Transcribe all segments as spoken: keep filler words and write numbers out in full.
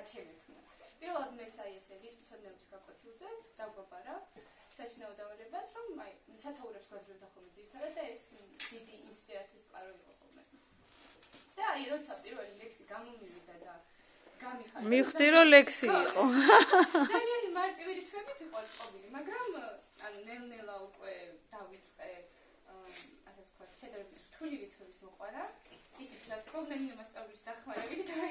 რაც შემექმნა. პირველად მე აი ესე რიტმის გაკვეთილზე დავგვაბარა საშინაო დავალებად, რომ აი სათაურებს გვაძლევდა ხოლმე ძირითადად და ეს დიდი ინსპირაციის წყარო იყო ხოლმე. და აი როცა პირველი ლექსი გამომივიდა და გამიხარდა. მივხვდი რომ ლექსი იყო. ძალიან მარტივი რითხვებით იყო წყობილი, მაგრამ ანუ ნელ-ნელა უკვე დავიწყე ასე ვთქვათ, შედარებით რთული რითმების მოყვანა. ისიც რა თქმა უნდა მასწავლებლის დახმარებით და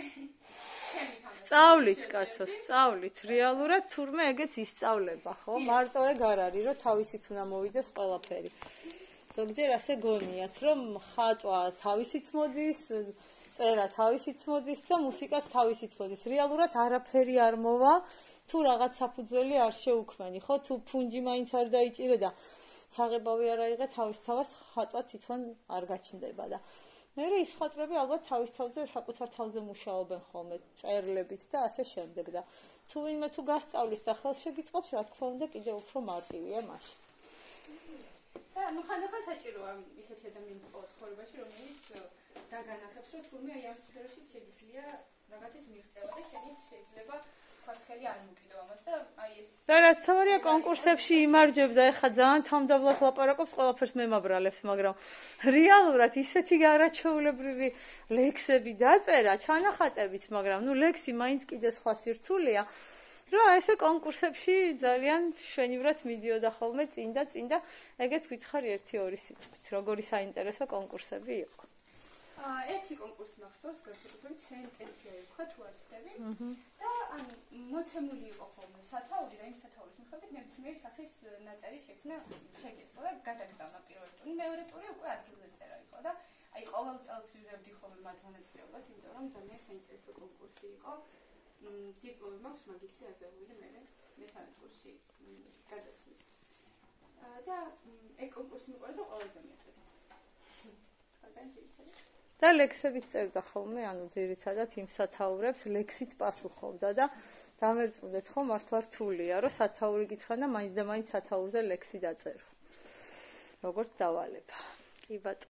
სწავლით კაცო, სწავლით. რეალურად თურმე ეგეც ისწავლება, ხო? მარტო ეგ არ არის, რომ თავისით უნდა მოვიდეს ყველაფერი. ზოგჯერ ასე გონიათ, რომ ხატვა თავისით მოდის, წერა თავისით მოდის და მუსიკაც თავისით მოდის. რეალურად არაფერი არ მოვა, თუ რაღაც საფუძველი არ შეუქმენი, ხო? თუ ფუნჯი მაინც არ დაიჭირე და საღებავი არ აიღე თავის თავს, ხატვა თვითონ არ გაჩნდება და მერე ის ხატრები ალბათ თავის თავზე საკუთარ თავზე მუშაობენ ხოლმე წერლებით და ასე შემდეგ და თუ ვინმე თუ გასწავლის და ხელს შეგიწყობს რა თქმა უნდა კიდევ უფრო მარტივია მაშინ. და ნუ ხანდახან საჭიროა ისეთი ადამიანის ყოველ ცხოვრებაში რომელიც დაგანახებს რომ თურმე აი ამ სფეროში შეიძლება რაღაცის მიღწევა და შეიძლება ფაქტელი არ მოკიდო ამას და აი ეს და რაც თავარია კონკურსებში იმარჯვებდა ეხა ძალიან თამდაბლად ლაპარაკობს ყველაფერს მემაბრალებს მაგრამ რეალურად ისეთი არაჩვეულებრივი ლექსები დაწერა ჩანახატებით მაგრამ ნუ ლექსი მაინც კიდე სხვა სირთულეა რა ესე კონკურსებში ძალიან შვენივრად მიდიოდა ხოლმე წინ და წინ და ეგეც გითხარი ერთი ორი სიტყვით როგორი საინტერესო კონკურსები იყო აა ერთი კონკურსი მახსოვს განსაკუთრებით სენტენცია იყო თუ არ ვცდები და ან მოცემული იყო ხოლმე სათაური და იმ სათაურის მიხედვით ნებისმიერი სახის ნაწერი შექმნა შეგეძლო და გადაგდავნა პირველი ტური მეორე ტური უკვე ადგილზე წერა იყო და აი ყოველ წელს ვიღებდი ხოლმე მათ მონაწილეობას იმიტომ რომ ძალიან საინტერესო კონკურსი იყო დიპლომი მაქვს მაგისტრი აგებული მე მესამე კურსი გადასვლის და ეგ კონკურსი მიყვარდა ყველაზე მეტად და ლექსებით წერდა ხოლმე, ანუ ძირითადად იმ სათაურებს ლექსით პასუხობდა და დამერწმუნდეთ ხო მართლა რთულია, რომ სათაური გითხრა და მაინც და მაინც სათაურზე ლექსი დაწერო. როგორც დავალება. კი ბატონო